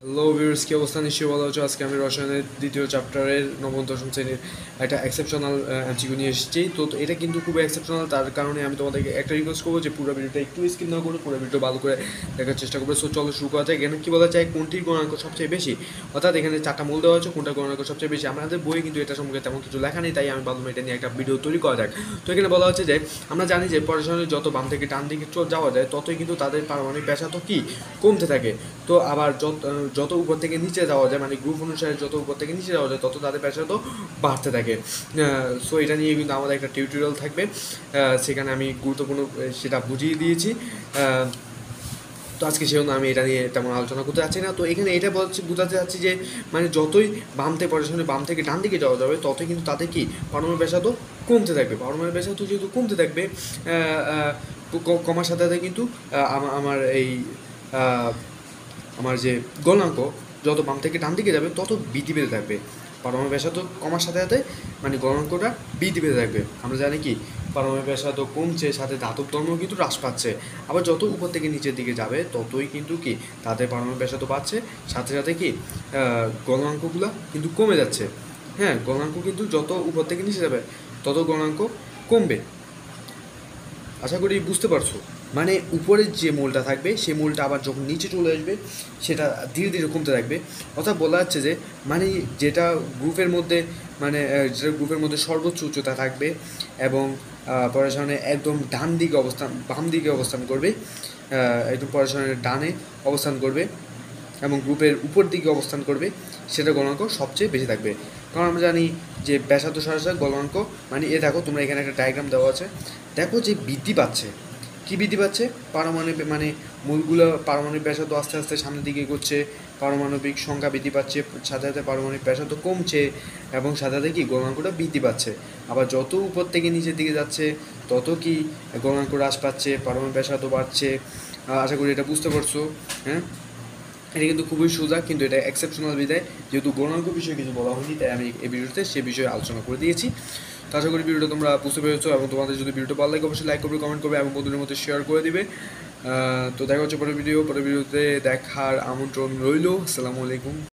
Hello viewers, কি অবস্থা? নিশ্চয়ই ভালো আছো। আজকে আমি রসায়নের দ্বিতীয় চ্যাপ্টারের নবম দশম শ্রেণীর একটা এক্সেপশনাল এমসিকিউ নিয়ে এসেছি। তো এটা কিন্তু খুব এক্সেপশনাল, তার কারণে আমি তোমাদেরকে একটা রিকোয়েস্ট করবো যে পুরো ভিডিওটা একটু স্কিপ না করে পুরো ভিডিও ভালো করে দেখার চেষ্টা করবে। সো চলো শুরু করা যায়। এখানে কী বলা যায়, কোনটির গণাঙ্ক সবচেয়ে বেশি, অর্থাৎ এখানে চারটা মূল দেওয়া হচ্ছে, কোনটার গণাঙ্ক সবচেয়ে বেশি। আমাদের বইয়ে কিন্তু এটা সম্পর্কে তেমন কিছু লেখা নেই, তাই আমি ভাবলাম এটা নিয়ে একটা ভিডিও তৈরি করা যাক। তো এখানে বলা হচ্ছে যে আমরা জানি যে পড়াশোনায় যত বাম থেকে ডান দিকে যাওয়া যায় ততই কিন্তু তাদের পারমাণবিক ব্যাসার্ধ কি কমতে থাকে। তো আবার যত উপর থেকে নিচে যাওয়া যায়, মানে গ্রুপ অনুসারে যত উপর থেকে নিচে যাওয়া যায় তত তাদের ব্যাসার্ধ বাড়তে থাকে। সো এটা নিয়ে কিন্তু আমাদের একটা টিউটোরিয়াল থাকবে, সেখানে আমি গুরুত্বপূর্ণ সেটা বুঝিয়ে দিয়েছি। তো আজকে সেজন্য আমি এটা নিয়ে তেমন আলোচনা করতে চাচ্ছি না। তো এখানে এটা বোঝাতে চাচ্ছি যে মানে যতই বাম থেকে ডান দিকে যাওয়া যাবে ততই কিন্তু তাদের কি পারমাণবিক ব্যাসার্ধ কমতে থাকবে। পারমাণবিক ব্যাসার্ধ যেহেতু কমতে থাকবে, কমার সাথে সাথে কিন্তু আমার এই আমার যে গলনাঙ্ক যত বাম থেকে ডান দিকে যাবে তত বৃদ্ধি পেতে থাকবে। পারমাণবিক ব্যাসার্ধ কমার সাথে সাথে মানে গলনাঙ্কটা বৃদ্ধি পেতে থাকবে। আমরা জানি কি পারমাণবিক ব্যাসার্ধ কমছে, সাথে ধাতব ধর্মও কিন্তু হ্রাস পাচ্ছে। আবার যত উপর থেকে নিচের দিকে যাবে ততই কিন্তু কি তাদের পারমাণবিক ব্যাসার্ধ বাড়ছে, সাথে সাথে কি গলনাঙ্কগুলো কিন্তু কমে যাচ্ছে। হ্যাঁ, গলনাঙ্ক কিন্তু যত উপর থেকে নিচে যাবে তত গলনাঙ্ক কমবে। আশা করি বুঝতে পারছো। মানে উপরের যে মূলটা থাকবে সেই মূলটা আবার যখন নিচে চলে আসবে সেটা ধীরে ধীরে কমতে থাকবে। অর্থাৎ বলা যাচ্ছে যে মানে যেটা গ্রুপের মধ্যে মানে যেটা গ্রুপের মধ্যে সর্বোচ্চ উচ্চতা থাকবে এবং পড়াশোনায় একদম বাম দিকে অবস্থান করবে, একদম পড়াশোনার ডানে অবস্থান করবে এবং গ্রুপের উপর দিকে অবস্থান করবে, সেটা গলনাঙ্ক সবচেয়ে বেশি থাকবে। কারণ আমরা জানি যে ব্যাসার্ধ সরাসরি গলনাঙ্ক মানে দেখো তোমরা এখানে একটা ডায়াগ্রাম দেওয়া আছে, দেখো যে বৃদ্ধি পাচ্ছে। কী বৃদ্ধি পাচ্ছে? পারমাণবিক ব্যাসার্ধ আস্তে আস্তে সামনের দিকে এগোচ্ছে, পারমাণবিক সংখ্যা বৃদ্ধি পাচ্ছে, সাথে সাথে পারমাণবিক ব্যাসার্ধ কমছে এবং সাথে সাথে কি গলনাঙ্কটা বৃদ্ধি পাচ্ছে। আবার যত উপর থেকে নিচের দিকে যাচ্ছে তত কি গলনাঙ্ক হ্রাস পাচ্ছে, পারমাণবিক ব্যাসার্ধ বাড়ছে। আশা করি এটা বুঝতে পারছো। হ্যাঁ, এটা কিন্তু খুবই সোজা, কিন্তু এটা এক্সেপশনাল বিধায় যেহেতু গণাঙ্ক বিষয়ে কিছু বলা হয়নি, তাই আমি এই ভিডিওতে সে বিষয়ে আলোচনা করে দিয়েছি। তো আশা করি ভিডিওটা তোমরা বুঝতে পেরেছো, এবং তোমাদের যদি ভিডিওটা ভালো লাগে অবশ্যই লাইক করবে, কমেন্ট করবে এবং বন্ধুদের মধ্যে শেয়ার করে দিবে। তো দেখা হচ্ছে পরের ভিডিওতে দেখার আমন্ত্রণ রইল। আসসালামু আলাইকুম।